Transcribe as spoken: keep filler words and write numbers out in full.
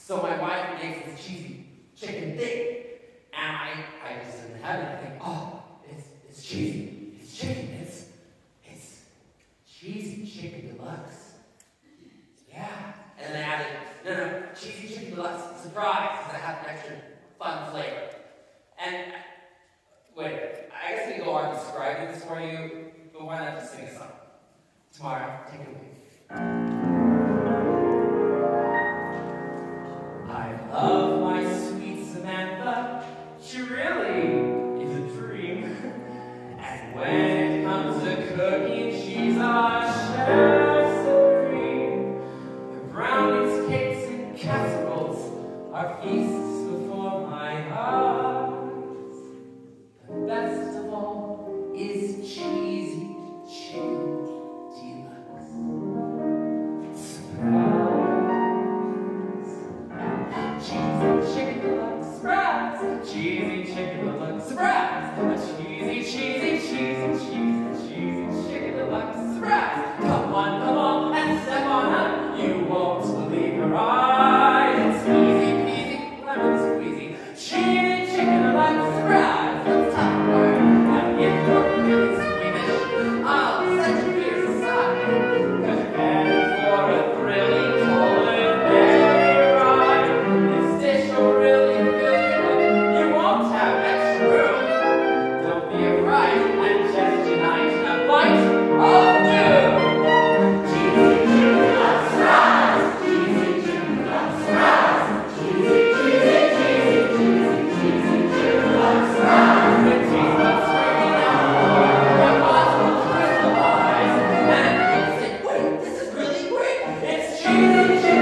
So my wife makes this cheesy chicken thing, and I, I just in heaven, I think, oh, it's, it's cheesy, it's chicken, it's, it's cheesy chicken deluxe. Yeah, and then I added, no, no, cheesy chicken deluxe, surprise, because I have an extra fun flavor. And, wait, I guess I can go on describing this for you, but why not just sing a song? Tamara, take it away. I love my sweet Samantha, she really is a dream. And when it comes to cooking, she's our chef supreme. Her brownies, cakes, and casseroles are feasts before my eyes. The best of all is cheesy chicken deluxe. Surprise! Cheesy chicken deluxe, surprise! Cheesy chicken deluxe, surprise! Cheesy, cheesy, cheesy, cheesy, cheesy chicken deluxe, surprise! Come on, come on, and step on up. You won't believe your eyes. It's easy peasy, lemon squeezy. Cheesy chicken deluxe, surprise! Let's talk more. Now if you're feeling squeamish, I'll set your fears aside. Cause you're headed for a thrilling culinary ride. This dish will really fill you up. You won't have extra room. Don't be afraid, and just unite a bite of doom. Cheesy chicken deluxe, surprise! Cheesy chicken deluxe, surprise! Cheesy, cheesy, cheesy, cheesy, cheesy chicken deluxe, surprise! The taste buds screaming out for your eyes will crystallize, and you'll say, wait, this is really great. It's cheesy chicken